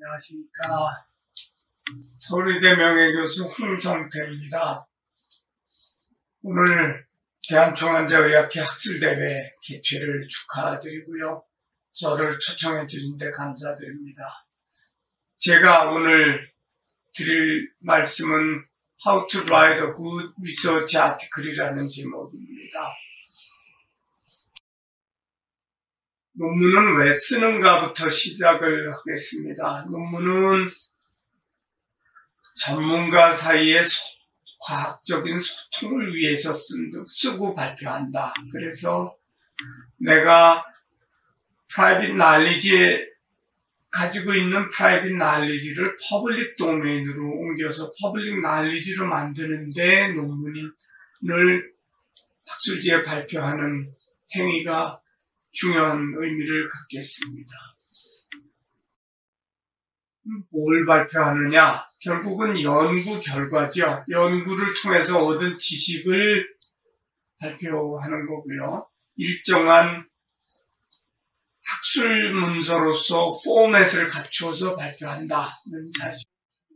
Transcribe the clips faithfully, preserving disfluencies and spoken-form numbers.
안녕하십니까. 서울의대 명예교수 홍성태입니다. 오늘 대한중환자의학회 학술대회 개최를 축하드리고요. 저를 초청해 주신 데 감사드립니다. 제가 오늘 드릴 말씀은 How to write a good research article이라는 제목입니다. 논문은 왜 쓰는가부터 시작을 하겠습니다. 논문은 전문가 사이의 소, 과학적인 소통을 위해서 쓴, 쓰고 발표한다. 그래서 내가 private knowledge에 가지고 있는 private knowledge를 public domain으로 옮겨서 public knowledge로 만드는데 논문을 학술지에 발표하는 행위가 중요한 의미를 갖겠습니다. 뭘 발표하느냐? 결국은 연구 결과죠. 연구를 통해서 얻은 지식을 발표하는 거고요. 일정한 학술 문서로서 포맷을 갖추어서 발표한다는 사실.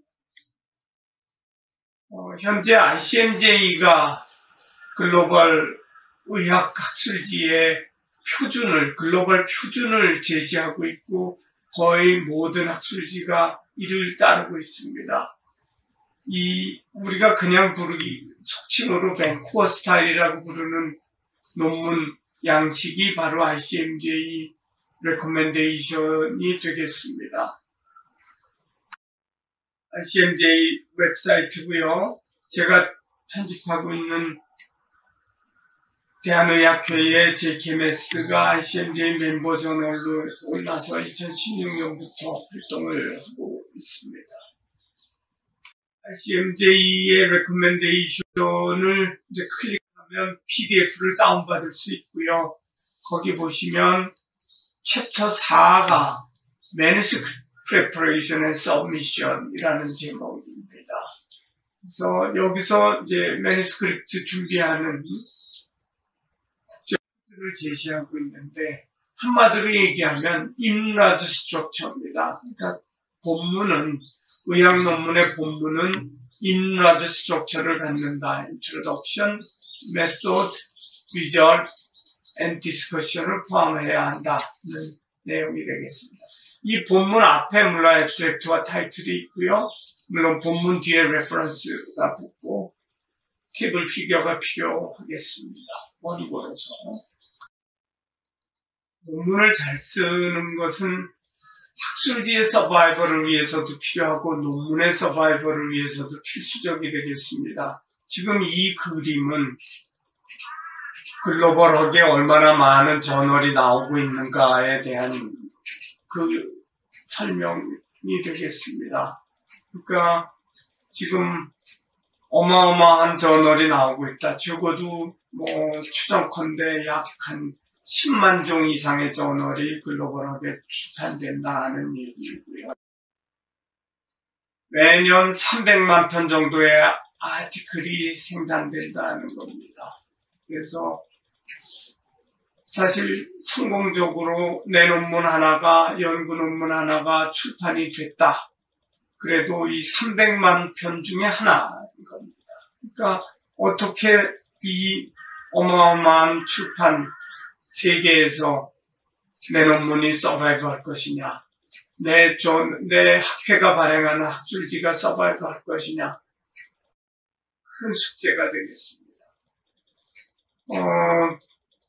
어, 현재 아이씨엠제이가 글로벌 의학 학술지의 표준을, 글로벌 표준을 제시하고 있고 거의 모든 학술지가 이를 따르고 있습니다. 이 우리가 그냥 부르기 속칭으로 밴쿠버 스타일이라고 부르는 논문 양식이 바로 아이씨엠제이 레코멘데이션이 되겠습니다. 아이씨엠제이 웹사이트고요. 제가 편집하고 있는 대한의학회의 제이케이엠에스가 아이씨엠제이 멤버 저널로 올라서 이천십육 년부터 활동을 하고 있습니다. 아이씨엠제이의 레코멘데이션을 이제 클릭하면 피디에프를 다운받을 수 있고요. 거기 보시면 챕터 사가 Manuscript Preparation and Submission 이라는 제목입니다. 그래서 여기서 이제 매니스크립트 준비하는 을 제시하고 있는데 한마디로 얘기하면 인라드 스트럭처입니다. 그러니까 본문은 의학 논문의 본문은 인라드 스트럭처를 갖는다. Introduction, Method, Result, and Discussion을 포함해야 한다는 내용이 되겠습니다. 이 본문 앞에 물론 앱스트랙트와 타이틀이 있고요. 물론 본문 뒤에 레퍼런스가 붙고 테이블 피겨가 필요하겠습니다. 원고로서. 논문을 잘 쓰는 것은 학술지의 서바이벌을 위해서도 필요하고 논문의 서바이벌을 위해서도 필수적이 되겠습니다. 지금 이 그림은 글로벌하게 얼마나 많은 저널이 나오고 있는가에 대한 그 설명이 되겠습니다. 그러니까 지금 어마어마한 저널이 나오고 있다. 적어도 뭐 추정컨대 약 한 십만 종 이상의 저널이 글로벌하게 출판된다는 얘기고요. 매년 삼백만 편 정도의 아티클이 생산된다는 겁니다. 그래서 사실 성공적으로 내 논문 하나가, 연구 논문 하나가 출판이 됐다. 그래도 이 삼백만 편 중에 하나인 겁니다. 그러니까 어떻게 이 어마어마한 출판 세계에서 내 논문이 서바이브 할 것이냐, 내, 존, 내 학회가 발행하는 학술지가 서바이브 할 것이냐, 큰 숙제가 되겠습니다. 어,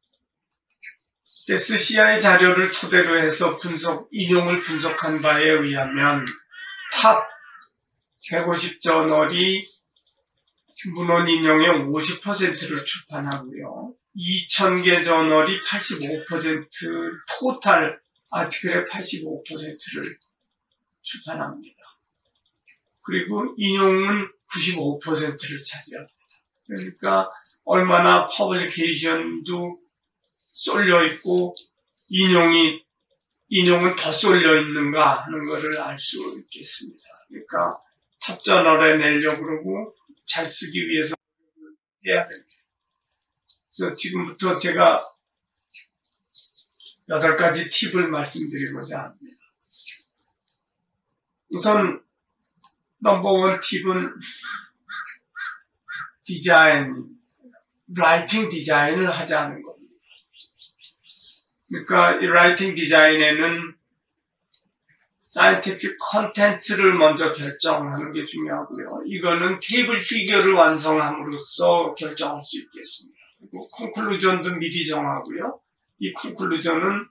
에스씨아이 자료를 토대로 해서 분석, 인용을 분석한 바에 의하면 탑 백오십 저널이 문헌 인용의 오십 퍼센트를 출판하고요. 이천 개 저널이 팔십오 퍼센트, 토탈 아티클의 팔십오 퍼센트를 출판합니다. 그리고 인용은 구십오 퍼센트를 차지합니다. 그러니까 얼마나 퍼블리케이션도 쏠려 있고 인용이 인용은 더 쏠려 있는가 하는 것을 알 수 있겠습니다. 그러니까 탑 저널에 내려고 그러고 잘 쓰기 위해서 해야 됩니다. 그래서 지금부터 제가 여덟 가지 팁을 말씀드리고자 합니다. 우선 넘버원 팁은 디자인, 라이팅 디자인을 하자는 겁니다. 그러니까 이 라이팅 디자인에는 사이언티픽 컨텐츠를 먼저 결정하는 게 중요하고요. 이거는 테이블 피규어를 완성함으로써 결정할 수 있겠습니다. 그리고 콘클루전도 미리 정하고요. 이 콘클루전은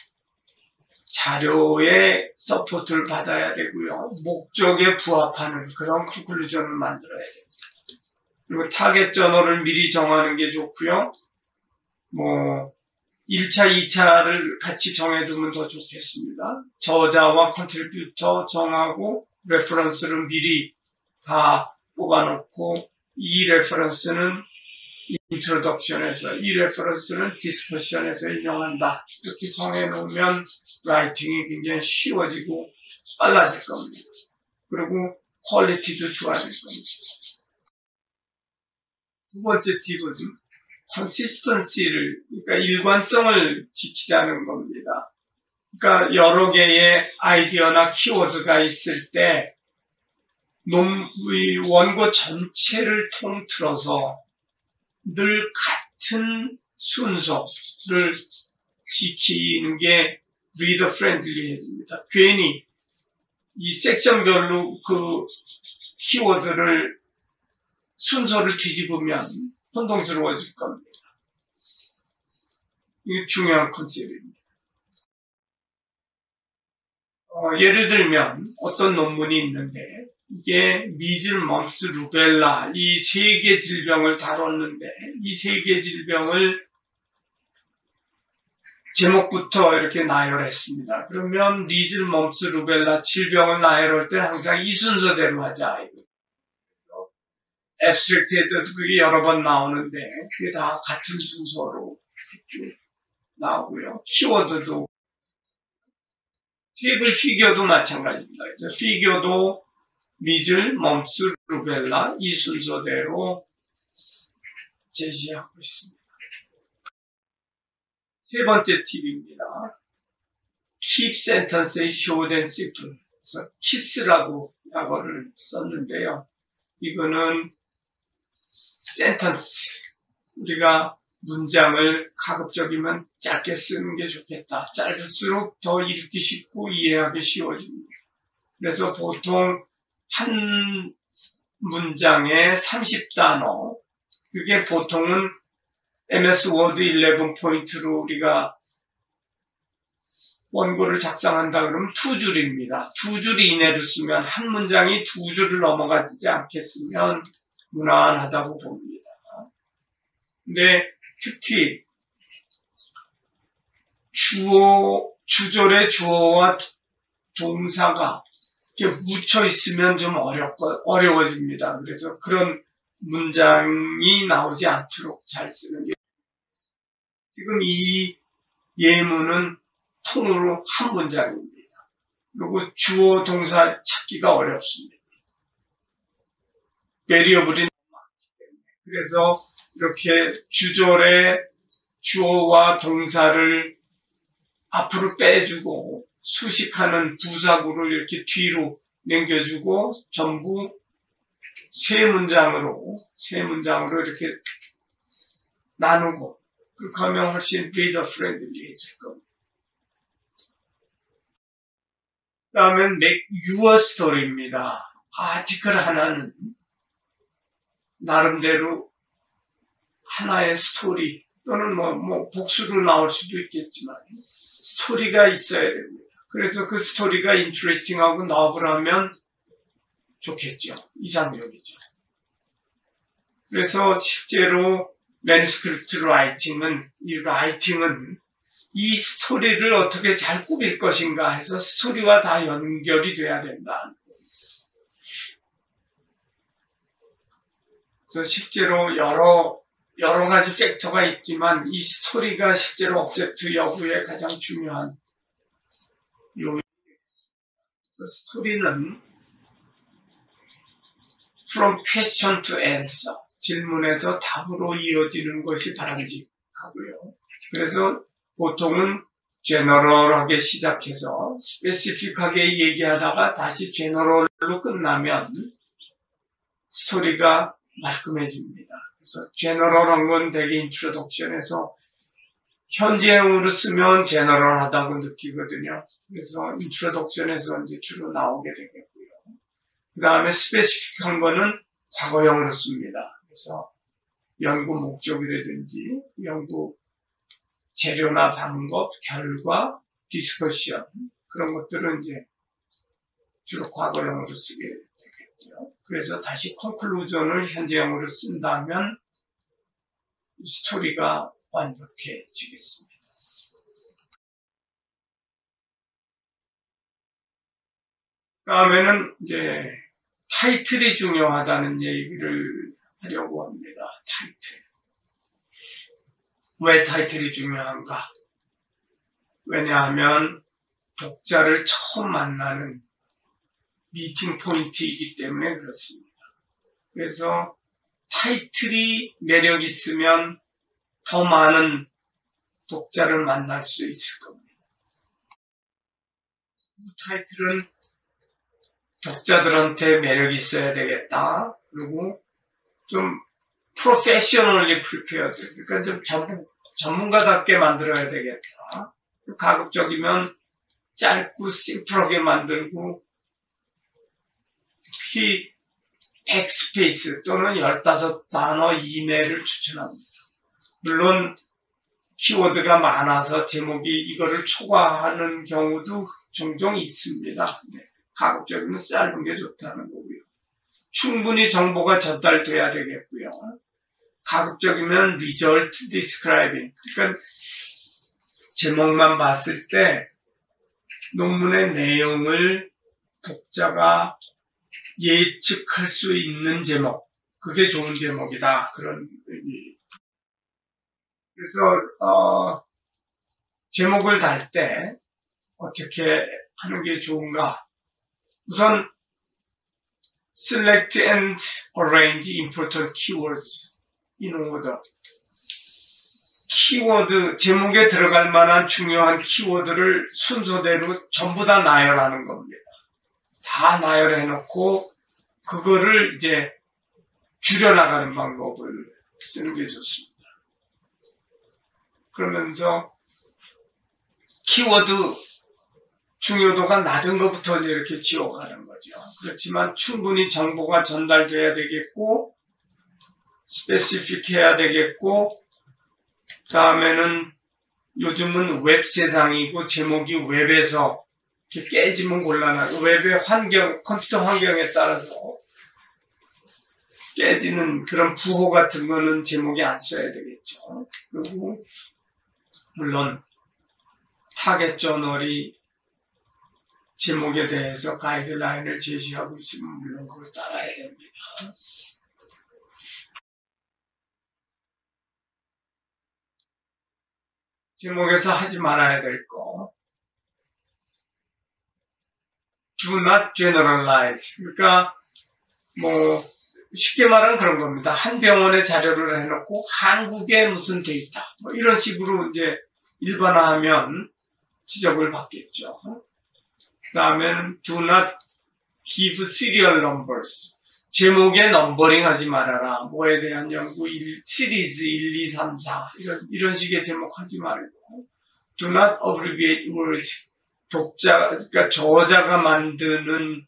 자료의 서포트를 받아야 되고요. 목적에 부합하는 그런 콘클루전을 만들어야 됩니다. 그리고 타겟 저널을 미리 정하는 게 좋고요. 뭐 일 차, 이 차를 같이 정해두면 더 좋겠습니다. 저자와 컨트리뷰터 정하고 레퍼런스를 미리 다 뽑아놓고 이 레퍼런스는 인트로덕션에서 이 레퍼런스는 디스커션에서 인용한다. 이렇게 정해놓으면 라이팅이 굉장히 쉬워지고 빨라질 겁니다. 그리고 퀄리티도 좋아질 겁니다. 두 번째 팁은 컨시스턴시를, 그러니까 일관성을 지키자는 겁니다. 그러니까 여러 개의 아이디어나 키워드가 있을 때 논의 원고 전체를 통틀어서 늘 같은 순서를 지키는 게 리더 프렌들리해집니다. 괜히 이 섹션별로 그 키워드를 순서를 뒤집으면 혼동스러워질 겁니다. 이게 중요한 컨셉입니다. 어, 예를 들면 어떤 논문이 있는데 이게 미즐, 멈스, 루벨라 이 세 개 질병을 다뤘는데 이 세 개 질병을 제목부터 이렇게 나열했습니다. 그러면 미즐, 멈스, 루벨라 질병을 나열할 때 항상 이 순서대로 하자. 그래서 앱스트랙트에도 그게 여러 번 나오는데 그게 다 같은 순서로 쭉 나오고요. 키워드도 테이블 피규어도 마찬가지입니다. 피규어도 미즐, 멈스, 루벨라 이 순서대로 제시하고 있습니다. 세 번째 팁입니다. Keep sentences short and simple. 그래서 키스라고 약어를 썼는데요. 이거는 sentence, 우리가 문장을 가급적이면 짧게 쓰는 게 좋겠다. 짧을수록 더 읽기 쉽고 이해하기 쉬워집니다. 그래서 보통 한 문장에 삼십 단어, 그게 보통은 엠에스 워드 십일 포인트로 우리가 원고를 작성한다 그러면 두 줄입니다. 두 줄 이내로 쓰면 한 문장이 두 줄을 넘어가지 않게 쓰면 무난하다고 봅니다. 근데 특히 주어, 주절의 주어와 동사가 이렇게 묻혀 있으면 좀 어렵, 어려워집니다. 그래서 그런 문장이 나오지 않도록 잘 쓰는 게 지금 이 예문은 통으로 한 문장입니다. 그리고 주어 동사 찾기가 어렵습니다. 베리어블이 너무 많기 때문에. 그래서 이렇게 주절의 주어와 동사를 앞으로 빼주고 수식하는 부사구를 이렇게 뒤로 넘겨주고 전부 세 문장으로 세 문장으로 이렇게 나누고 그렇게 하면 훨씬 리더 프렌들리해질 겁니다. 그 다음엔 make your story입니다. 아티클 하나는 나름대로 하나의 스토리 또는 뭐, 뭐 복수로 나올 수도 있겠지만 스토리가 있어야 됩니다. 그래서 그 스토리가 인트레스팅하고 너블하면 좋겠죠. 이상적이죠. 그래서 실제로 매니스크립트 라이팅은 이 라이팅은 이 스토리를 어떻게 잘 꾸밀 것인가 해서 스토리와 다 연결이 돼야 된다. 그래서 실제로 여러 여러 가지 팩터가 있지만 이 스토리가 실제로 억셉트 여부에 가장 중요한 요인이 되겠습니다. 그래서 스토리는 from question to answer, 질문에서 답으로 이어지는 것이 바람직하고요. 그래서 보통은 제너럴하게 시작해서 스페시픽하게 얘기하다가 다시 제너럴로 끝나면 스토리가 말끔해집니다. 그래서 제너럴한 건 대개 인트로덕션에서 현재형으로 쓰면 제너럴하다고 느끼거든요. 그래서 인트로덕션에서 이제 주로 나오게 되겠고요. 그 다음에 스페시픽한 거는 과거형으로 씁니다. 그래서 연구 목적이라든지 연구 재료나 방법, 결과, 디스커션 그런 것들은 이제 주로 과거형으로 쓰게 되겠고요. 그래서 다시 컨클루전을 현재형으로 쓴다면 스토리가 완벽해지겠습니다. 다음에는 이제 타이틀이 중요하다는 얘기를 하려고 합니다. 타이틀. 왜 타이틀이 중요한가? 왜냐하면 독자를 처음 만나는 미팅 포인트이기 때문에 그렇습니다. 그래서 타이틀이 매력 있으면 더 많은 독자를 만날 수 있을 겁니다. 이 타이틀은 독자들한테 매력이 있어야 되겠다. 그리고 좀 프로페셔널리 프리페어드. 그러니까 좀 전문, 전문가답게 만들어야 되겠다. 가급적이면 짧고 심플하게 만들고 특히 백 스페이스 또는 십오 단어 이내를 추천합니다. 물론 키워드가 많아서 제목이 이거를 초과하는 경우도 종종 있습니다. 네, 가급적이면 짧은 게 좋다는 거고요. 충분히 정보가 전달돼야 되겠고요. 가급적이면 result describing. 그러니까 제목만 봤을 때 논문의 내용을 독자가 예측할 수 있는 제목. 그게 좋은 제목이다. 그런 의미. 그래서 어, 제목을 달 때 어떻게 하는 게 좋은가? 우선 select and arrange important keywords in order. 키워드, 제목에 들어갈 만한 중요한 키워드를 순서대로 전부 다 나열하는 겁니다. 다 나열해놓고 그거를 이제 줄여나가는 방법을 쓰는 게 좋습니다. 그러면서 키워드 중요도가 낮은 것부터 이렇게 지워가는 거죠. 그렇지만 충분히 정보가 전달돼야 되겠고 스페시픽해야 되겠고 그 다음에는 요즘은 웹 세상이고 제목이 웹에서 이렇게 깨지면 곤란하고 웹의 환경, 컴퓨터 환경에 따라서 깨지는 그런 부호 같은 거는 제목에 안 써야 되겠죠. 그리고 물론 타겟 저널이 제목에 대해서 가이드라인을 제시하고 있으면 물론 그걸 따라야 됩니다. 제목에서 하지 말아야 될 거. Do not generalize. 그러니까 뭐 쉽게 말하면 그런 겁니다. 한 병원의 자료를 해놓고 한국의 무슨 데이터 뭐 이런 식으로 이제 일반화하면 지적을 받겠죠. 그 다음에는 do not give serial numbers. 제목에 넘버링 하지 말아라. 뭐에 대한 연구, 일, 시리즈 일, 이, 삼, 사 이런, 이런 식의 제목 하지 말고 do not abbreviate words. 독자, 그러니까 저자가 만드는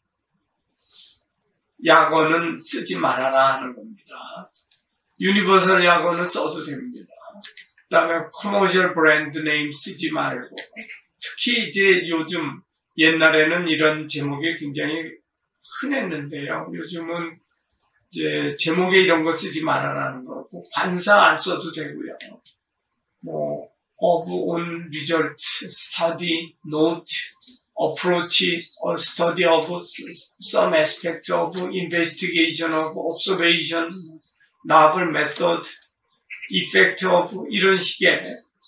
약어는 쓰지 말아라 하는 겁니다. 유니버설 약어는 써도 됩니다. 그 다음에 커머셜 브랜드 네임 쓰지 말고 특히 이제 요즘 옛날에는 이런 제목이 굉장히 흔했는데요. 요즘은 이제 제목에 이런 거 쓰지 말아라는 거고 관사 안 써도 되고요. 뭐 of on result, study, note, approach, or study of some aspect of investigation of observation, novel method, effect of 이런 식의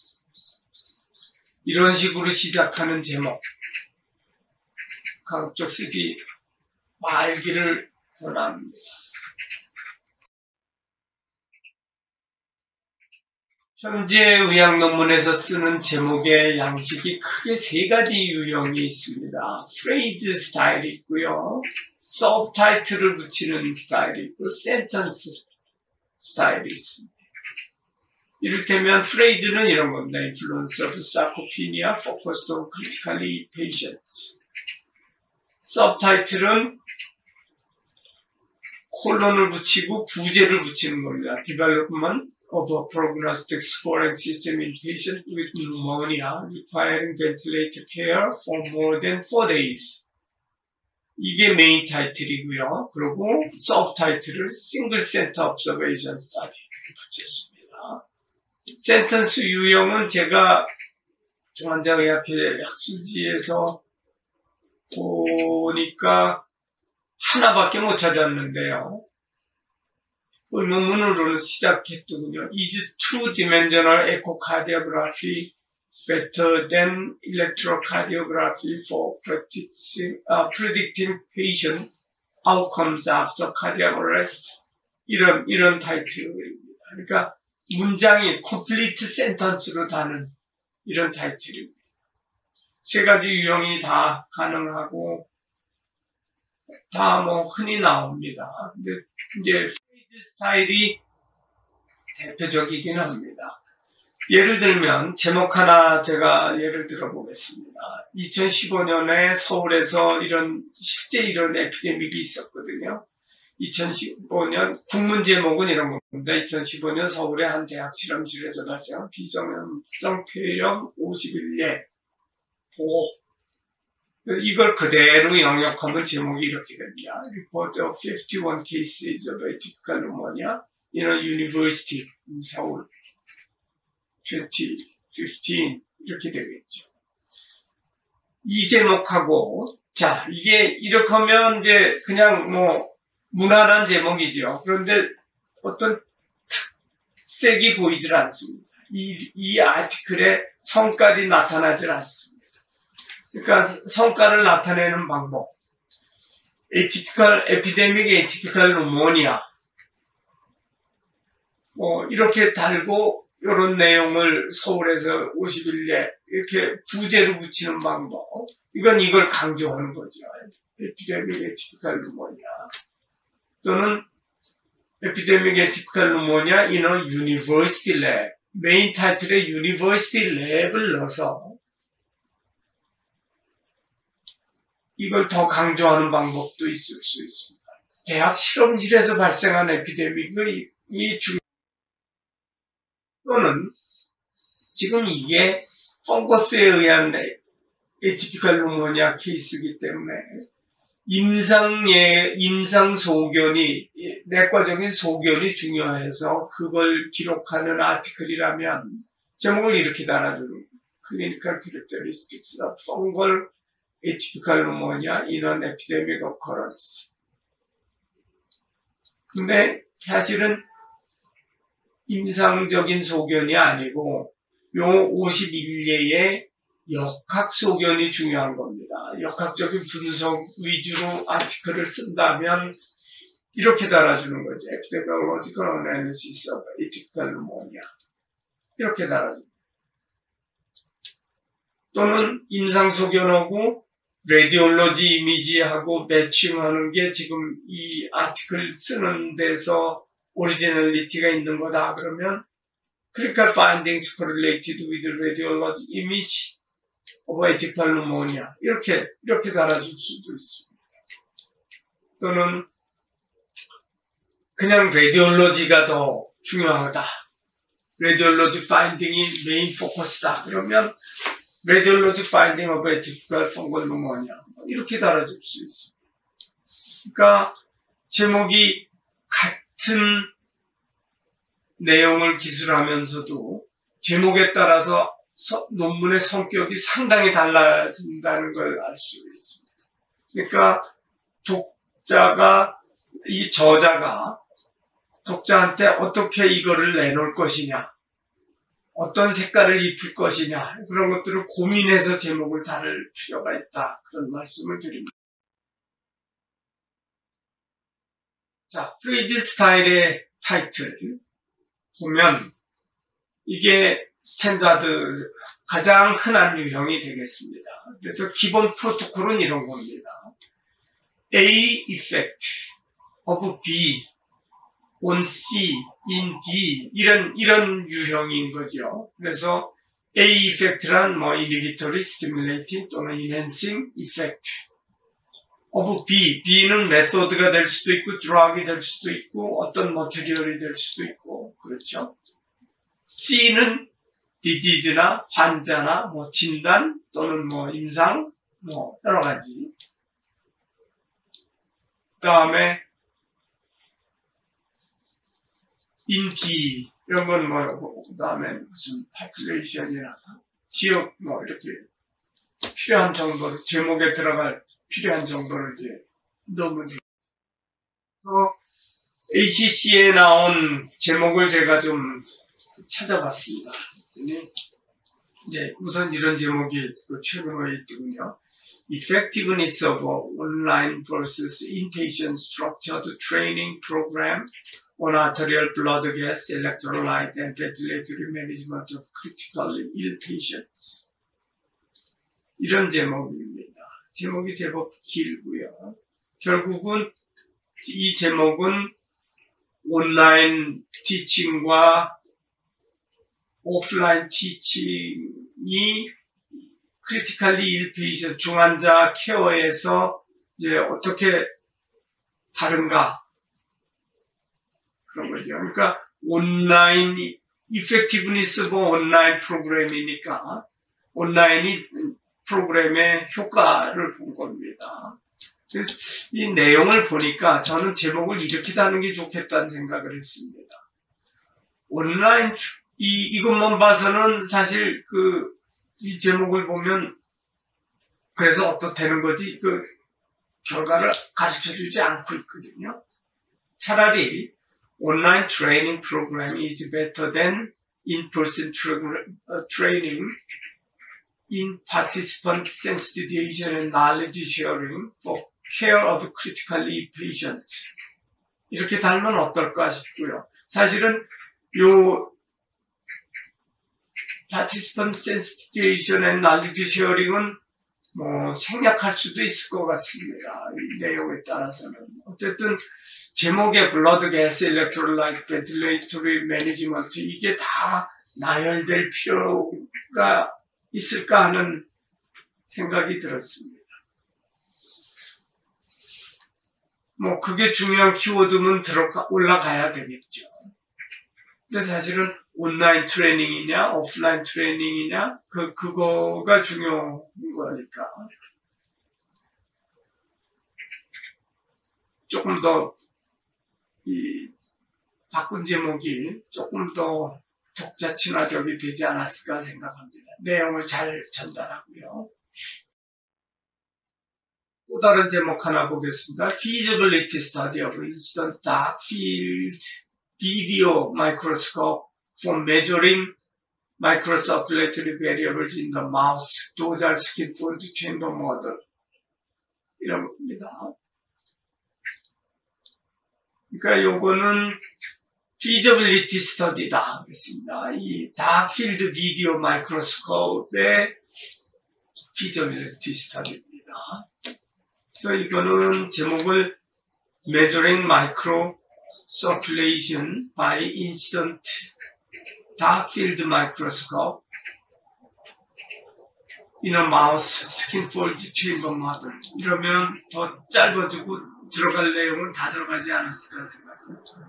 이런 식으로 시작하는 제목 가급적 쓰지 말기를 권합니다. 현재 의학 논문에서 쓰는 제목의 양식이 크게 세 가지 유형이 있습니다. 프레이즈 스타일이 있고요. 서브타이틀을 붙이는 스타일이 있고 센텐스 스타일이 있습니다. 이를테면 프레이즈는 이런 겁니다. Influence of sarcopenia focused on critically patients. 서브타이틀은 콜론을 붙이고 부제를 붙이는 겁니다. Development of a prognostic scoring system in patients with pneumonia requiring ventilator care for more than four days. 이게 메인 타이틀이고요. 그리고 서브타이틀을 Single Center Observation Study 이렇게 붙였습니다. 센텐스 유형은 제가 중환자의학회 학술지에서 보니까 하나밖에 못 찾았는데요. 논문으로는 시작했더군요. Is two-dimensional echocardiography better than electrocardiography for predicting, uh, predicting patient outcomes after cardiac arrest? 이런, 이런 타이틀입니다. 그러니까 문장이 complete sentence로 다는 이런 타이틀입니다. 세 가지 유형이 다 가능하고 다 뭐 흔히 나옵니다. 근데 이제 프레이즈 스타일이 대표적이긴 합니다. 예를 들면 제목 하나 제가 예를 들어 보겠습니다. 이천십오 년에 서울에서 이런 실제 이런 에피데믹이 있었거든요. 이천십오 년 국문 제목은 이런 겁니다. 이천십오 년 서울의 한 대학 실험실에서 발생한 비정형성 폐렴 오십일 례 보고 이걸 그대로 영역하면 제목이 이렇게 됩니다. Report of fifty-one cases of atypical pneumonia in a university in Seoul twenty fifteen 이렇게 되겠죠. 이 제목하고 자 이게 이렇게 하면 이제 그냥 뭐 무난한 제목이죠. 그런데 어떤 특색이 보이질 않습니다. 이, 이 아티클에 성깔이 나타나질 않습니다. 그러니까 성과를 나타내는 방법. atypical, epidemic atypical pneumonia. 뭐, 이렇게 달고, 이런 내용을 서울에서 오십일 례, 이렇게 부제로 붙이는 방법. 이건 이걸 강조하는 거죠. epidemic atypical pneumonia. 또는 epidemic atypical pneumonia in a university lab. 메인 타이틀에 university lab을 넣어서 이걸 더 강조하는 방법도 있을 수 있습니다. 대학 실험실에서 발생한 에피데믹이 중 또는 지금 이게 펑거스에 의한 에티피컬 루모니아 케이스이기 때문에 임상예, 임상 소견이, 내과적인 소견이 중요해서 그걸 기록하는 아티클이라면 제목을 이렇게 달아주는 Clinical Characteristics of Fungal Atypical Pneumonia in an Epidemic Occurrence. 근데 사실은 임상적인 소견이 아니고 요 오십일 례의 역학 소견이 중요한 겁니다. 역학적인 분석 위주로 아티클을 쓴다면 이렇게 달아주는 거죠. Epidemiological Analysis of Atypical Pneumonia. 이렇게 달아줍니다. 또는 임상 소견하고 레디올로지 이미지하고 매칭하는 게 지금 이 아티클 쓰는 데서 오리지널리티가 있는 거다. 그러면 clinical findings correlated with radiology image of atypical pneumonia. 이렇게, 이렇게 달아줄 수도 있습니다. 또는 그냥 레디올로지가 더 중요하다. 레디올로지 파인딩이 메인 포커스다. 그러면 Radiology finding of atypical fungal pneumonia. 이렇게 달아줄 수 있습니다. 그러니까 제목이 같은 내용을 기술하면서도 제목에 따라서 서, 논문의 성격이 상당히 달라진다는 걸 알 수 있습니다. 그러니까 독자가, 이 저자가 독자한테 어떻게 이거를 내놓을 것이냐, 어떤 색깔을 입힐 것이냐, 그런 것들을 고민해서 제목을 다룰 필요가 있다. 그런 말씀을 드립니다. 자, 프레이즈 스타일의 타이틀 보면 이게 스탠다드 가장 흔한 유형이 되겠습니다. 그래서 기본 프로토콜은 이런 겁니다. A effect of B on C in D 이런 이런 유형인 거죠. 그래서 A effect란 뭐 inhibitory, stimulating 또는 enhancing effect of B, B는 메소드가 될 수도 있고 drug이 될 수도 있고 어떤 머티리얼이 될 수도 있고 그렇죠. C는 디지즈나 환자나 뭐 진단 또는 뭐 임상 뭐 여러 가지. 그 다음에 인디 이런 건 뭐 그 다음에 무슨 population이나 지역 뭐 이렇게 필요한 정도로 제목에 들어갈 필요한 정도로 이제 넣으면 돼요. 그래서 에이씨씨에 나온 제목을 제가 좀 찾아봤습니다. 이제 우선 이런 제목이 최근에 있더군요. Effectiveness of online versus inpatient structured training program on arterial blood gas, electrolyte, and ventilatory management of critically ill patients. 이런 제목입니다. 제목이 제법 길고요. 결국은 이 제목은 온라인 티칭과 오프라인 티칭이 크리티컬리 일 페이션 중환자 케어에서 이제 어떻게 다른가 그런 거죠. 그러니까 온라인 이펙티브니스 뭐 온라인 프로그램이니까 온라인이 프로그램의 효과를 본 겁니다. 그래서 이 내용을 보니까 저는 제목을 이렇게 다는 게 좋겠다는 생각을 했습니다. 온라인 이 이것만 봐서는 사실 그 이 제목을 보면 그래서 어떻다는 거지 그 결과를 가르쳐주지 않고 있거든요. 차라리 온라인 트레이닝 프로그램 is better than in-person training in participant sensitization and knowledge sharing for care of critically ill patients. 이렇게 달면 어떨까 싶고요. 사실은 요 participant sensitization and knowledge sharing은 뭐 생략할 수도 있을 것 같습니다. 이 내용에 따라서는. 어쨌든 제목에 blood gas, electrolyte, ventilatory management 이게 다 나열될 필요가 있을까 하는 생각이 들었습니다. 뭐 그게 중요한 키워드면 들어가 올라가야 되겠죠. 근데 사실은 온라인 트레이닝이냐 오프라인 트레이닝이냐 그 그거가 중요한 거니까 조금 더 이 바꾼 제목이 조금 더 독자 친화적이 되지 않았을까 생각합니다. 내용을 잘 전달하고요. 또 다른 제목 하나 보겠습니다. Feasibility Study of Incident Dark Field Video Microscope for Measuring Microcirculatory Variables in the Mouse Dosal Skin Fold Chamber Model 이런 겁니다. 그러니까 요거는 feasibility study다 그랬습니다. 이 dark field video microscope의 feasibility study입니다. 그래서 이거는 제목을 measuring microcirculation by incident dark field microscope in a mouse skin fold chamber model 이러면 더 짧아지고 들어갈 내용은 다 들어가지 않았을까 생각합니다.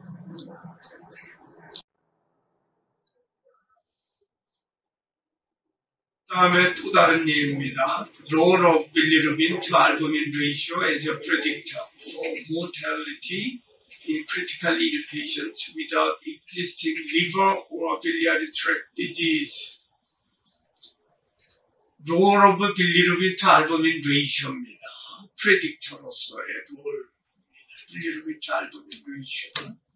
다음에 또 다른 예입니다. Role of bilirubin to albumin ratio as a predictor for mortality in critically ill patients without existing liver or biliary tract disease. Role of bilirubin to albumin ratio입니다. 프레딕터로서의 롤입니다. 빌리루빈 투 알부민 레이쇼.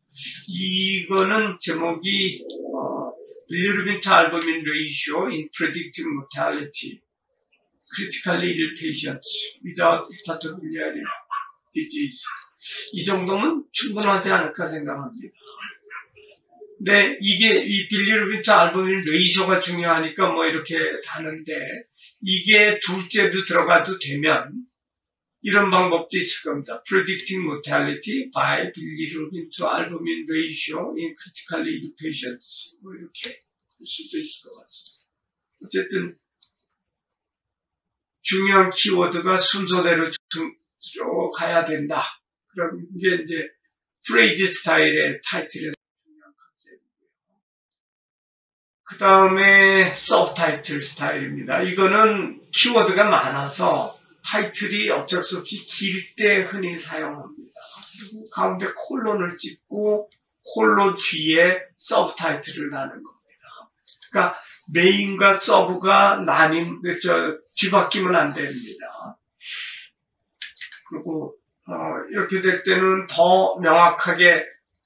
이거는 제목이 어, 빌리루빈 투 알부민 레이쇼 in predicting mortality, critically ill patients without hepatobiliary disease. 이 정도면 충분하지 않을까 생각합니다. 근데 이게 이 빌리루빈 알부민 레이셔가 중요하니까 뭐 이렇게 다는데 이게 둘째도 들어가도 되면 이런 방법도 있을 겁니다. Predicting mortality by bilirubin to albumin ratio in critically ill patients. 뭐 이렇게 볼 수도 있을 것 같습니다. 어쨌든 중요한 키워드가 순서대로 들어가야 된다. 그럼 이게 이제 프레이즈 스타일의 타이틀에서 중요한 컨셉이고요. 그 다음에 서브 타이틀 스타일입니다. 이거는 키워드가 많아서 타이틀이 어쩔 수 없이 길 때 흔히 사용합니다. 그리고 가운데 콜론을 찍고 콜론 뒤에 서브 타이틀을 다는 겁니다. 그러니까 메인과 서브가 나뉜, 저, 뒤바뀌면 안 됩니다. 그리고, 어, 이렇게 될 때는 더 명확하게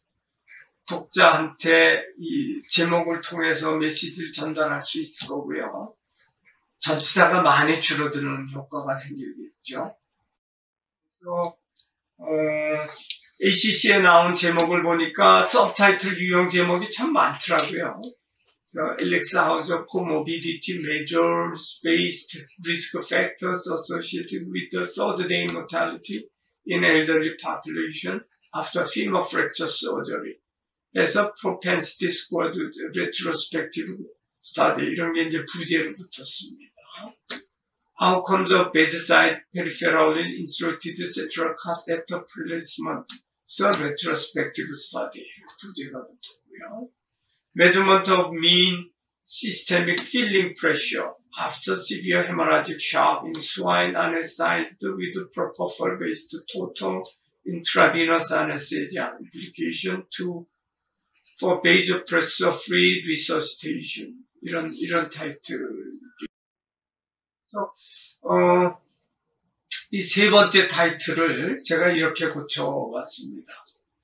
독자한테 이 제목을 통해서 메시지를 전달할 수 있을 거고요. 전치사가 많이 줄어드는 효과가 생기겠죠. 그래서, 어, 에이씨씨에 나온 제목을 보니까 서브타이틀 유형 제목이 참 많더라고요. So, Alexa Hauser comorbidity measures based risk factors associated with the third day mortality in elderly population after femur fracture surgery. as a propensity scored retrospective study. 이런 게 이제 부제로 붙었습니다. Outcomes of bedside peripherally inserted central catheter placement. So, retrospective study. 부제가 붙었고요. Measurement of mean systemic filling pressure after severe hemorrhagic shock in swine anesthetized with propofol-based total intravenous anesthesia. Implication to for vasopressor-free resuscitation. 이런 이런 타이틀. 그래서 어, 이 세 번째 타이틀을 제가 이렇게 고쳐봤습니다.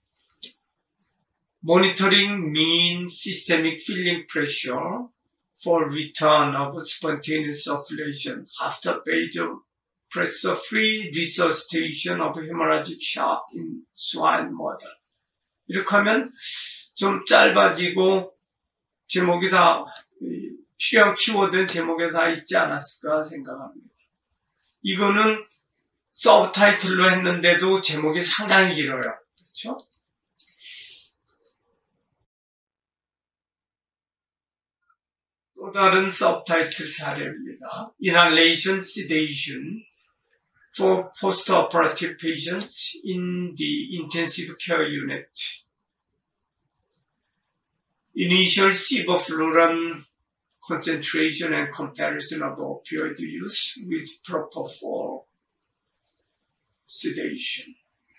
Monitoring mean systemic filling pressure for return of spontaneous circulation after vasopressor-free resuscitation of hemorrhagic shock in swine model. 이렇게 하면 좀 짧아지고 제목이 다 필요한 키워드는 제목에 다 있지 않았을까 생각합니다. 이거는 서브타이틀로 했는데도 제목이 상당히 길어요. 그렇죠? 또 다른 서브타이틀 사례입니다. Inhalation sedation for post-operative patients in the intensive care unit. Initial sevoflurane concentration and comparison of opioid use with propofol sedation.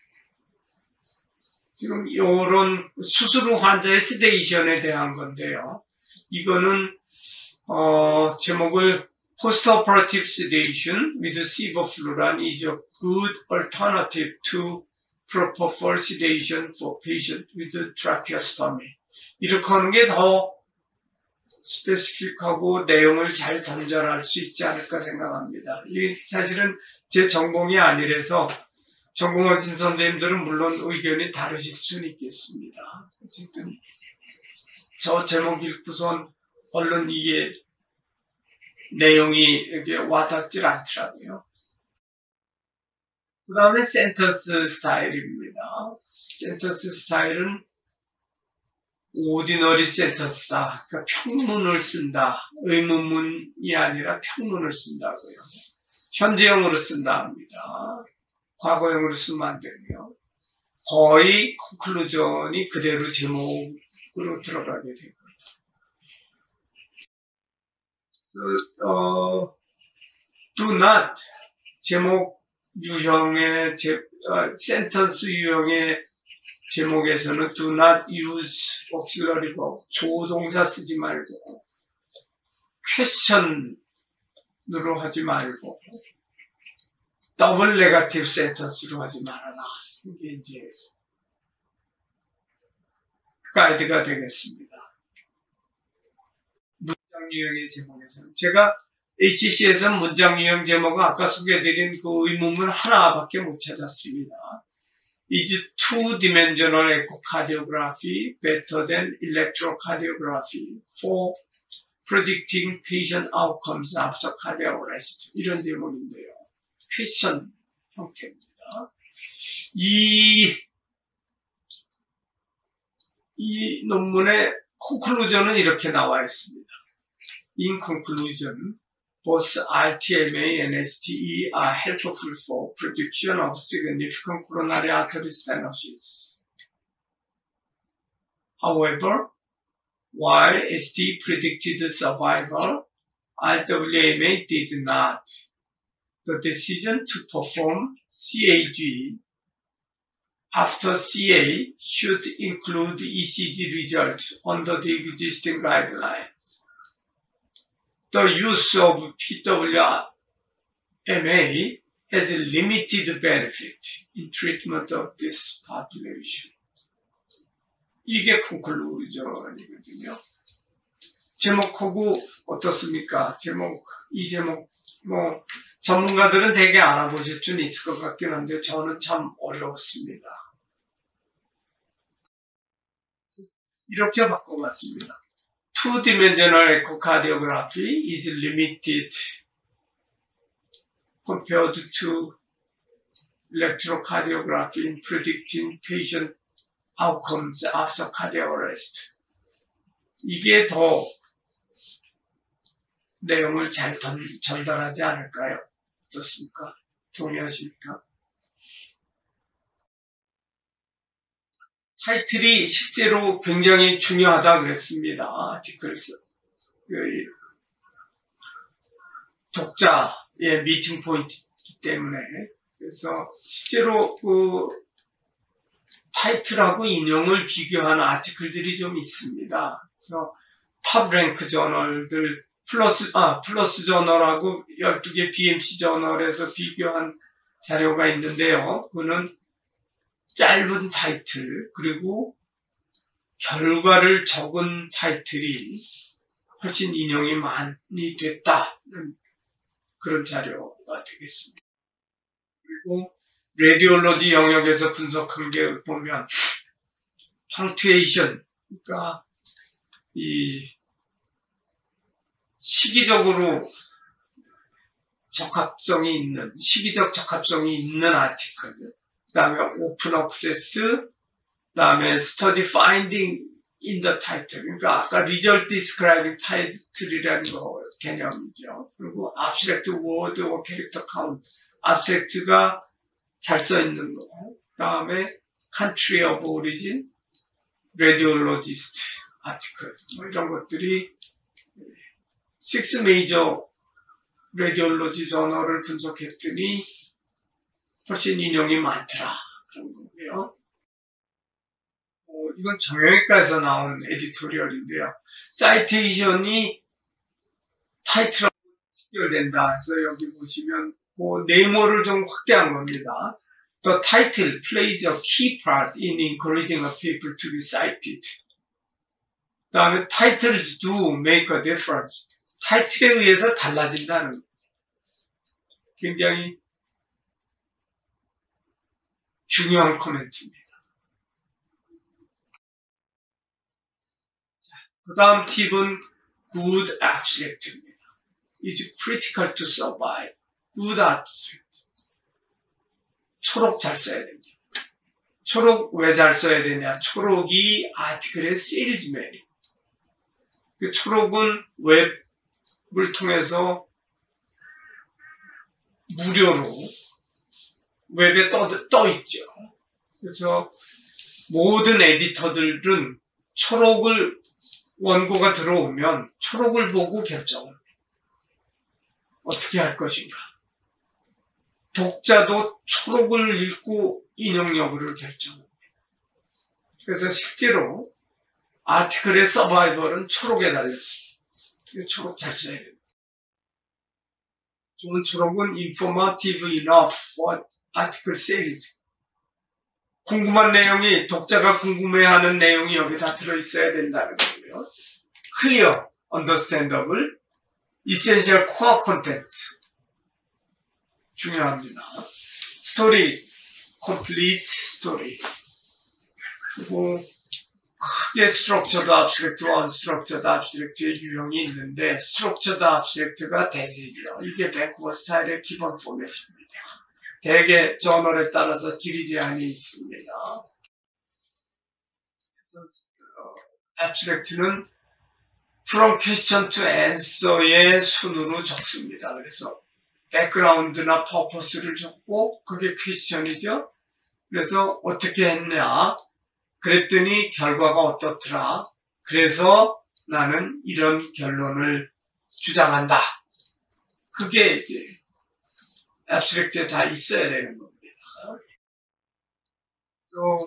지금 이런 수술 후 환자의 세데이션에 대한 건데요. 이거는 어, 제목을 Post-operative sedation with sevoflurane is a good alternative to propofol sedation for patients with tracheostomy. 이렇게 하는 게 더 스페시픽하고 내용을 잘 전달할 수 있지 않을까 생각합니다. 이게 사실은 제 전공이 아니라서 전공하신 선생님들은 물론 의견이 다르실 수는 있겠습니다. 어쨌든 저 제목 읽고선 얼른 이게 내용이 이렇게 와닿질 않더라고요. 그 다음에 센터스 스타일입니다. 센터스 스타일은 오디너리 센터스다. 그러니까 평문을 쓴다. 의문문이 아니라 평문을 쓴다고요. 현재형으로 쓴다 합니다. 과거형으로 쓰면 안 되고요. 거의 컨클루전이 그대로 제목으로 들어가게 됩니다. 그래서 어, do not 제목 유형의 제, 어, 센턴스 유형의 제목에서는 do not use auxiliary verb 조동사 쓰지 말고 question으로 하지 말고 더블 네거티브 센턴스로 하지 말아라. 이게 이제 가이드가 되겠습니다. 문장 유형의 제목에서는 제가 에이씨씨에서 문장 유형 제목은 아까 소개해드린 그 의문문 하나밖에 못 찾았습니다. is two-dimensional echocardiography better than electrocardiography for predicting patient outcomes after cardiac arrest. 이런 제목인데요. 퀘션 형태입니다. 이, 이 논문의 콘클루전은 이렇게 나와 있습니다. In conclusion, both R T M A and S T E are helpful for prediction of significant coronary artery stenosis. However, while S T E predicted survival, R W M A did not. The decision to perform C A G after C A should include E C G results under the existing guidelines. The use of P W M A has limited benefit in treatment of this population. 이게 콘클루전이거든요. 제목하고 어떻습니까? 제목, 이 제목, 뭐, 전문가들은 되게 알아보실 수는 있을 것 같긴 한데, 저는 참 어려웠습니다. 이렇게 바꿔봤습니다. Two-dimensional echocardiography is limited compared to electrocardiography in predicting patient outcomes after cardiac arrest. 이게 더 내용을 잘 전달하지 않을까요? 어떻습니까? 동의하십니까? 타이틀이 실제로 굉장히 중요하다 그랬습니다. 아티클에서. 독자의 미팅 포인트이기 때문에. 그래서 실제로 그 타이틀하고 인용을 비교하는 아티클들이 좀 있습니다. 그래서 탑 랭크 저널들 플러스, 아, 플러스 저널하고 열두 개 비 엠 씨 저널에서 비교한 자료가 있는데요. 그거는 짧은 타이틀, 그리고 결과를 적은 타이틀이 훨씬 인용이 많이 됐다는 그런 자료가 되겠습니다. 그리고 레디올로지 영역에서 분석한 게 보면 펑투에이션, 그러니까 이 시기적으로 적합성이 있는, 시기적 적합성이 있는 아티클, 그 다음에 오픈 억세스, 그 다음에 스터디 파인딩 인 더 타이틀, 그러니까 아까 리절트 디스크라이빙 타이틀이라는 거 개념이죠. 그리고 abstract word or character count, abstract가 잘 써 있는 거, 그 다음에 country of origin, radiologist article, 뭐 이런 것들이 six major radiology 저널을 분석했더니 훨씬 인용이 많더라. 그런 거고요. 어, 이건 정형외과에서 나온 에디토리얼인데요. 사이테이션이 타이틀하고 직결된다. 그래서 여기 보시면 그 네이머를 좀 확대한 겁니다. The title plays a key part in encouraging a paper to be cited. 그 다음에 titles do make a difference. 타이틀에 의해서 달라진다는 굉장히 중요한 코멘트입니다. 그 다음 팁은 good abstract입니다. It's critical to survive. good abstract. 초록 잘 써야 됩니다. 초록 왜 잘 써야 되냐? 초록이 아티클의 세일즈맨이에요. 그 초록은 웹을 통해서 무료로 웹에 떠, 떠 있죠. 그래서 모든 에디터들은 초록을 원고가 들어오면 초록을 보고 결정합니다. 어떻게 할 것인가. 독자도 초록을 읽고 인용 여부를 결정합니다. 그래서 실제로 아티클의 서바이벌은 초록에 달렸습니다. 초록 잘 써야 됩니다. 좋은 초록은 informative enough for article sales. 궁금한 내용이, 독자가 궁금해하는 내용이 여기 다 들어있어야 된다는 거고요. clear, understandable, essential core content. 중요합니다. 스토리, complete story. 그리고 크게 structured abstract와 unstructured abstract의 유형이 있는데 structured abstract가 대세죠. 이게 밴쿠버 스타일의 기본 포맷입니다. 대개 저널에 따라서 길이 제한이 있습니다. 그래서 abstract는 from question to answer의 순으로 적습니다. 그래서 background나 purpose를 적고 그게 question이죠. 그래서 어떻게 했냐? 그랬더니 결과가 어떻더라? 그래서 나는 이런 결론을 주장한다. 그게 이제 abstract에 다 있어야 되는 겁니다. So,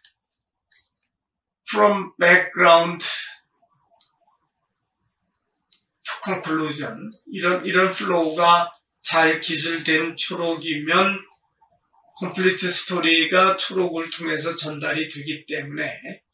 from background to conclusion. 이런, 이런 플로우가 잘 기술된 초록이면 컴플리트 스토리가 초록을 통해서 전달이 되기 때문에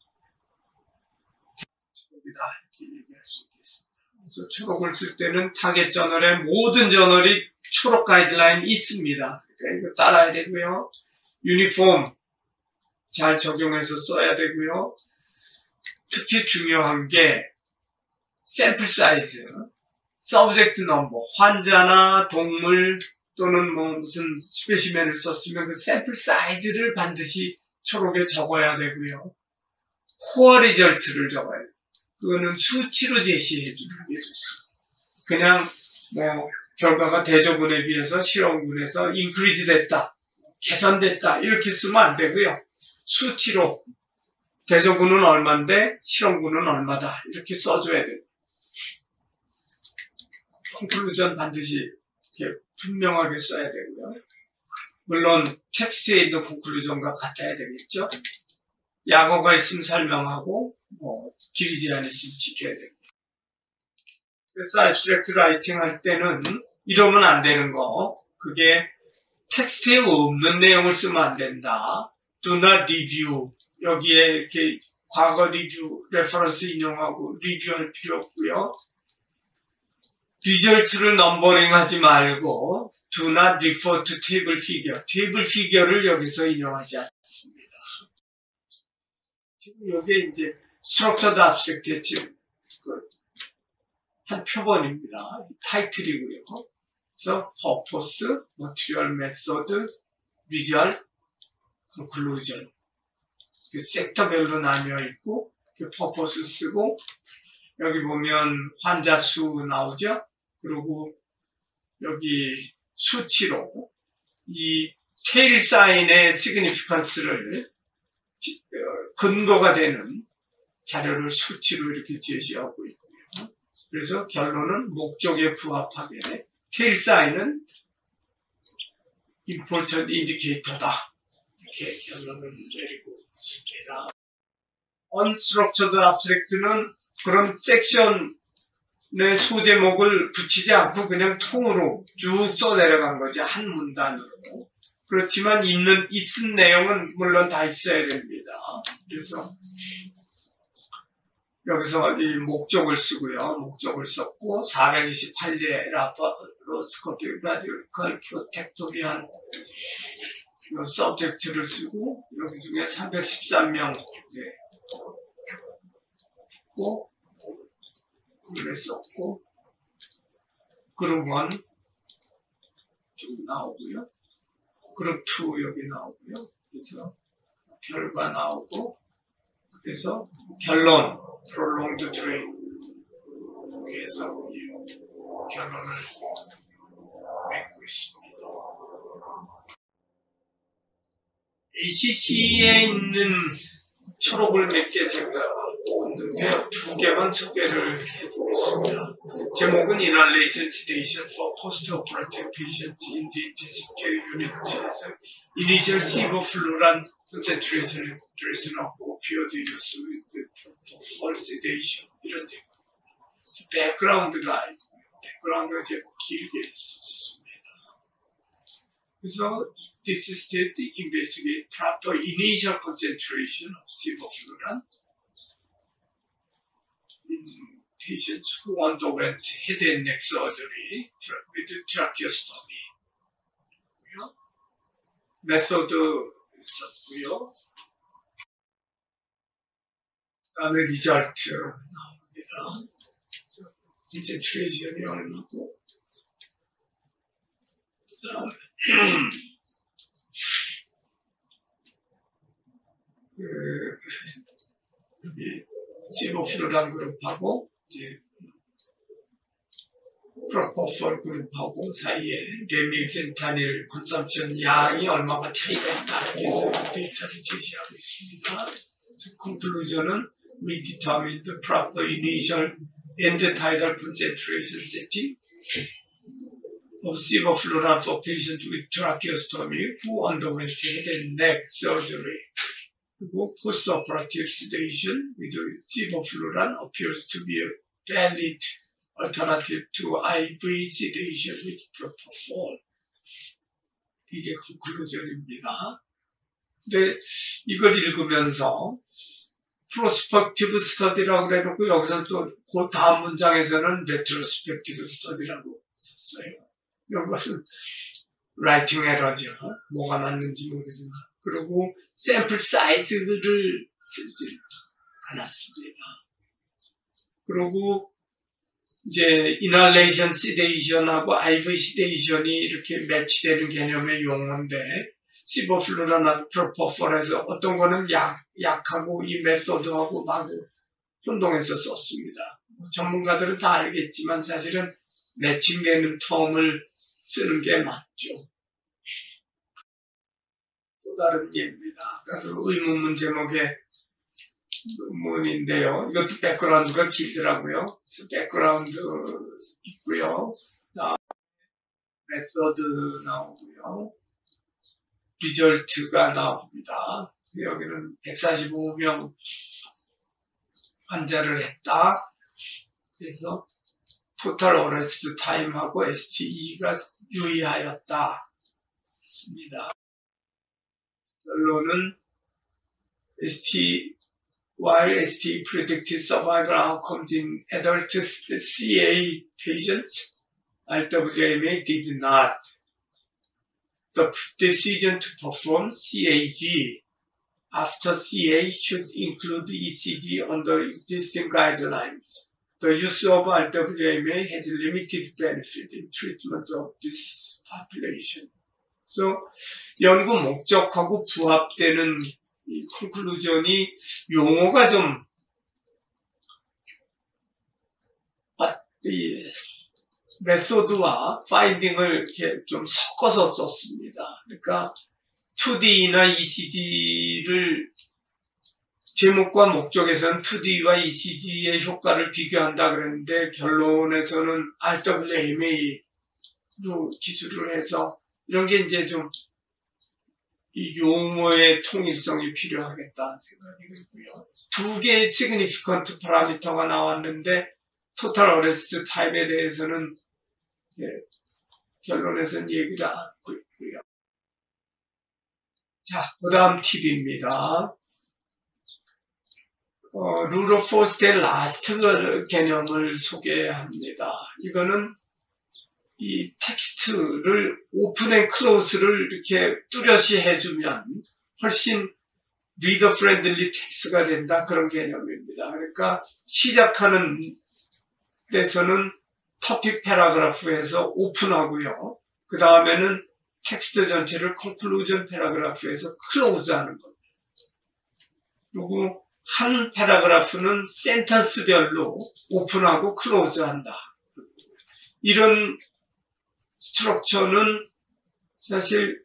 초록이다 이렇게 얘기할 수 있겠습니다. 그래서 초록을 쓸 때는 타겟 저널에 모든 저널이 초록 가이드라인 있습니다. 그러니까 이거 따라야 되고요. 유니폼 잘 적용해서 써야 되고요. 특히 중요한 게 샘플 사이즈, 서브젝트 넘버, 환자나 동물 또는 뭐 무슨 스페시멘을 썼으면 그 샘플 사이즈를 반드시 초록에 적어야 되고요. 코어 리절트를 적어야 돼요. 그거는 수치로 제시해 주는 게 좋습니다. 그냥 뭐 결과가 대조군에 비해서 실험군에서 인크리즈 됐다, 개선됐다 이렇게 쓰면 안 되고요. 수치로 대조군은 얼마인데 실험군은 얼마다 이렇게 써줘야 돼요. 콘클루전 반드시 이렇게 분명하게 써야 되고요. 물론 텍스트에 있는 콘클루전과 같아야 되겠죠. 약어가 있으면 설명하고 뭐 길이 제한 있으면 지켜야 됩니다. 그래서 abstract 라이팅 할 때는 이러면 안 되는 거. 그게 텍스트에 없는 내용을 쓰면 안 된다. Do not review. 여기에 이렇게 과거 리뷰, 레퍼런스 인용하고 리뷰할 필요 없고요. 리절트를 넘버링 하지 말고 do not refer to table figure. 테이블 피겨를 여기서 인용하지 않습니다. 지금 여기에 이제 structured abstract의 지금 한 표본입니다. 타이틀이고요. 그래서 purpose, material method, visual, conclusion. 그 섹터별로 나뉘어 있고 그 purpose 쓰고 여기 보면 환자 수 나오죠? 그리고 여기 수치로 이 테일 사인의 시그니피컨스를 근거가 되는 자료를 수치로 이렇게 제시하고 있고요. 그래서 결론은 목적에 부합하게 테일 사인은 important indicator다. 이렇게 결론을 내리고 있습니다. unstructured abstract는 그런 섹션의 소제목을 붙이지 않고 그냥 통으로 쭉 써내려간 거지, 한 문단으로. 그렇지만 있는, 있은 내용은 물론 다 있어야 됩니다. 그래서 여기서 이 목적을 쓰고요. 목적을 썼고, 사백이십팔 제 라파로스코픽 라디컬 프로텍토리한 서브젝트를 쓰고, 여기 중에 삼백십삼 명, 네. 고 그래 썼고 그룹 일 좀 나오고요. 그룹 이 여기 나오고요. 그래서 결과 나오고 그래서 결론 prolonged drain 이렇게 해서 결론을 맺고 있습니다. 에이씨씨에 있는 초록을 몇 개 제가 pos는데요. 두 개만 소개를 해보겠습니다. 제목은 Inhalation Sedation for Post-Operative Patients in the Intensive Care Unit에서 Initial Sevoflurane Concentration and Comparison of Opioid Use for Sedation 이런 제목. 백그라운드가 있고요. 백그라운드가 제목 길게 있습니다. 그래서 this is to investigate proper initial concentration of sevoflurane in patients who underwent head and neck surgery with tracheostomy. Method 있었고요. 그 다음에 리절트 나옵니다. 콘센트레이션이 얼마고, 그 다음에 그, 여기 시보플루란 그룹하고 이제 프로포폴 그룹하고 사이에 레미펜타닐 컨섬션 양이 얼마가 차이가 있다 이렇게 해서 데이터를 제시하고 있습니다. 그래서 conclusion은 we determined the proper initial and tidal concentration setting of sevoflurane for patients with tracheostomy who underwent head and neck surgery. 그리고 post-operative sedation with sevoflurane appears to be a valid alternative to 아이브이 sedation with propofol. 이게 conclusion입니다. 근데 이걸 읽으면서 prospective study라고 해놓고 여기서 또 그 다음 문장에서는 retrospective study라고 썼어요. 이런 것은 라이팅 에러죠. 뭐가 맞는지 모르지만. 그리고 샘플 사이즈를 쓰지 않았습니다. 그리고 이제 inhalation sedation하고 아이브이 sedation이 이렇게 매치되는 개념의 용어인데 시보플루라나 프로포폴에서 어떤 거는 약, 약하고 이 메소드하고 막 혼동해서 썼습니다. 전문가들은 다 알겠지만 사실은 매칭되는 텀을 쓰는 게 맞죠. 또 다른 예입니다. 아까 그 의문문 제목의 문인데요. 이것도 백그라운드가 길더라고요. 그래서 백그라운드 있고요. 다음에 메소드 나오고요. 리절트가 나옵니다. 여기는 백사십오 명 환자를 했다. 그래서 토탈 어레스트 타임하고 에스티이가 유의하였다. 했습니다. 결론은 에스티 while 에스 티 predicted survival outcomes in adult 씨 에이 patients, 알 더블유 엠 에이 did not. The decision to perform 씨 에이 지 after 씨 에이 should include 이 씨 지 under existing guidelines. The use of 알 더블유 엠 에이 has limited benefit in treatment of this population. 그래서 연구 목적하고 부합되는 이 컨클루전이 용어가 좀 아, 이 메소드와 파인딩을 이렇게 좀 섞어서 썼습니다. 그러니까 투디나 이 씨 지를 제목과 목적에서는 투디와 이 씨 지의 효과를 비교한다 그랬는데 결론에서는 알 더블유 엠 에이로 기술을 해서 이런 게 이제 좀 이 용어의 통일성이 필요하겠다는 생각이 들고요. 두 개의 significant 파라미터가 나왔는데 토탈 어레스트 타임에 대해서는 예, 결론에서는 얘기를 않고 있고요. 자, 그 다음 팁입니다. 어, 룰 오브 포스트의 라스트 개념을 소개합니다. 이거는 이 텍스트를 오픈 앤 클로즈를 이렇게 뚜렷이 해주면 훨씬 리더 프렌들리 텍스트가 된다 그런 개념입니다. 그러니까 시작하는 데서는 토픽 패러그래프에서 오픈하고요. 그 다음에는 텍스트 전체를 컨클루전 패러그래프에서 클로즈하는 겁니다. 그리고 한 패러그래프는 센턴스별로 오픈하고 클로즈한다. 이런 스트럭처는 사실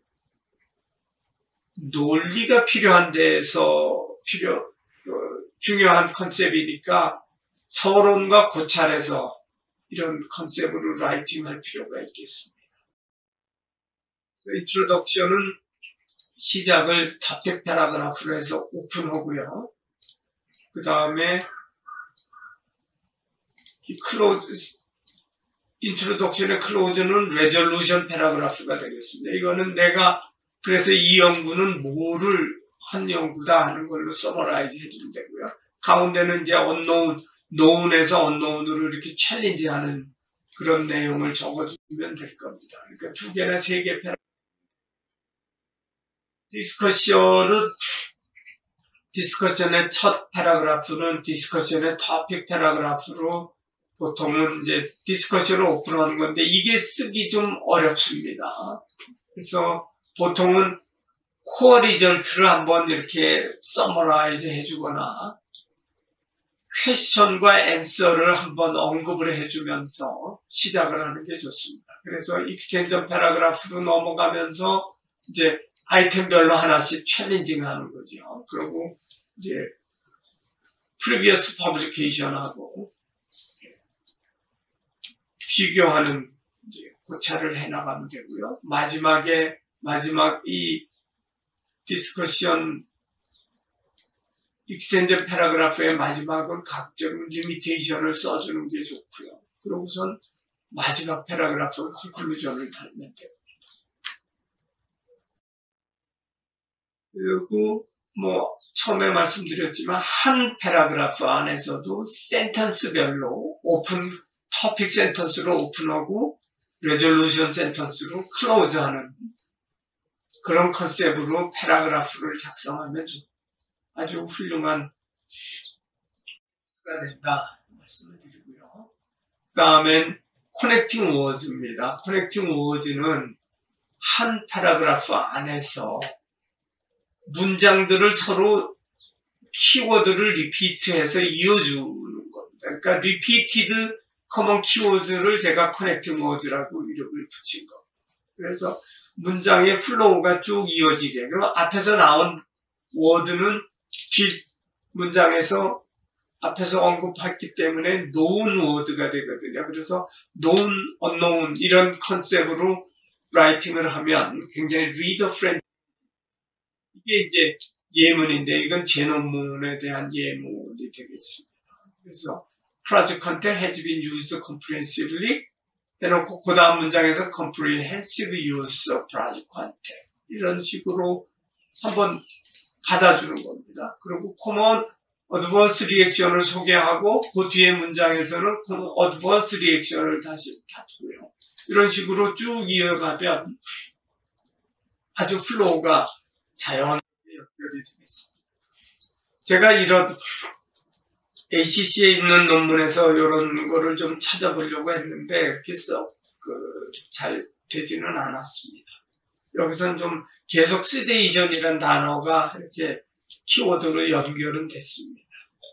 논리가 필요한 데서 필요 어, 중요한 컨셉이니까 서론과 고찰해서 이런 컨셉으로 라이팅할 필요가 있겠습니다. 그래서 인트로덕션은 시작을 토픽 패러그래프로 해서 오픈하고요. 그 다음에 이 클로즈 인트로덕션의 클로즈는 레졸루션 패러그래프가 되겠습니다. 이거는 내가 그래서 이 연구는 뭐를 한 연구다 하는 걸로 서머라이즈 해주면 되고요. 가운데는 이제 언노운, 노운에서 언노운으로 이렇게 챌린지하는 그런 내용을 적어주면 될 겁니다. 그러니까 두 개나 세 개 패러그래프. 디스커션은 디스커션의 첫 패러그래프는 디스커션의 토픽 패러그래프로 보통은 이제 디스커션을 오픈하는 건데 이게 쓰기 좀 어렵습니다. 그래서 보통은 코어 리절트를 한번 이렇게 서머라이즈 해주거나 퀘스천과 앤서를 한번 언급을 해주면서 시작을 하는 게 좋습니다. 그래서 익스텐전 패러그래프로 넘어가면서 이제 아이템별로 하나씩 챌린징 하는 거죠. 그리고 이제 previous publication하고 비교하는 이제 고찰을 해나가면 되고요. 마지막에 마지막 이 디스커션 익스텐전 패러그래프의 마지막은 각종 리미테이션을 써주는 게 좋고요. 그러고선 마지막 패러그래프는 컨클루전을 달면 됩니다. 그리고 뭐 처음에 말씀드렸지만 한 패러그래프 안에서도 센텐스별로 오픈 토픽 센텐스로 오픈하고 레졸루션 센텐스로 클로즈하는 그런 컨셉으로 패러그래프를 작성하면 아주 훌륭한 가 된다 말씀을 드리고요. 그 다음엔 커넥팅 워즈입니다. 커넥팅 워즈는 한 패러그래프 안에서 문장들을 서로 키워드를 리피트해서 이어주는 겁니다. 그러니까 리피티드 커먼 키워드를 제가 커넥팅 워즈라고 이름을 붙인 겁니다. 그래서 문장의 플로우가 쭉 이어지게. 그럼 앞에서 나온 워드는 뒷 문장에서 앞에서 언급했기 때문에 known 워드가 되거든요. 그래서 known, unknown 이런 컨셉으로 라이팅을 하면 굉장히 리더 프렌드. 이게 이제 예문인데 이건 제 논문에 대한 예문이 되겠습니다. 그래서 project content has been used comprehensively 해놓고 그 다음 문장에서 comprehensive use of project content 이런 식으로 한번 받아주는 겁니다. 그리고 common adverse reaction을 소개하고 그 뒤에 문장에서는 adverse reaction을 다시 받고요. 이런 식으로 쭉 이어가면 아주 플로우가 자연스럽게 연결이 되겠습니다. 제가 이런 에이씨씨에 있는 논문에서 이런 거를 좀 찾아보려고 했는데 이렇게 썩 그 잘 되지는 않았습니다. 여기서는 좀 계속 시데이션이라는 단어가 이렇게 키워드로 연결은 됐습니다.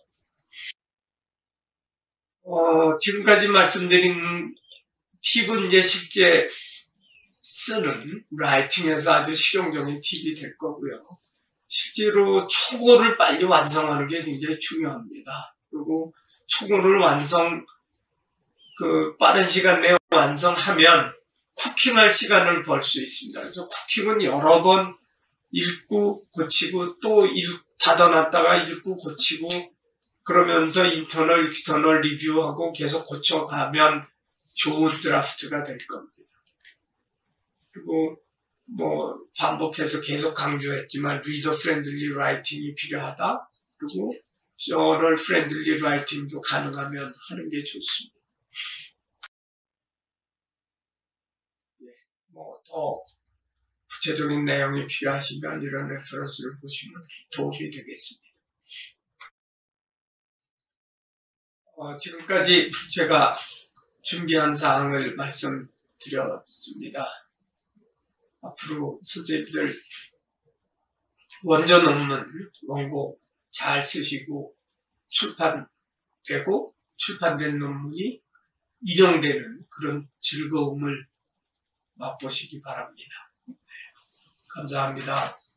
어, 지금까지 말씀드린 팁은 이제 실제 쓰는 라이팅에서 아주 실용적인 팁이 될 거고요. 실제로 초고를 빨리 완성하는 게 굉장히 중요합니다. 그리고 초고를 완성, 그 빠른 시간 내에 완성하면 쿠킹할 시간을 벌 수 있습니다. 그래서 쿠킹은 여러 번 읽고 고치고 또 읽, 닫아놨다가 읽고 고치고 그러면서 인터널, 익스터널 리뷰하고 계속 고쳐가면 좋은 드라프트가 될 겁니다. 그리고 뭐 반복해서 계속 강조했지만 리더 프렌들리 라이팅이 필요하다. 그리고 저널 프렌들리 라이팅도 가능하면 하는 게 좋습니다. 예, 뭐 더 구체적인 내용이 필요하시면 이런 레퍼런스를 보시면 도움이 되겠습니다. 어, 지금까지 제가 준비한 사항을 말씀드렸습니다. 앞으로 선생님들 원저 논문, 원고 잘 쓰시고 출판되고 출판된 논문이 인용되는 그런 즐거움을 맛보시기 바랍니다. 네, 감사합니다.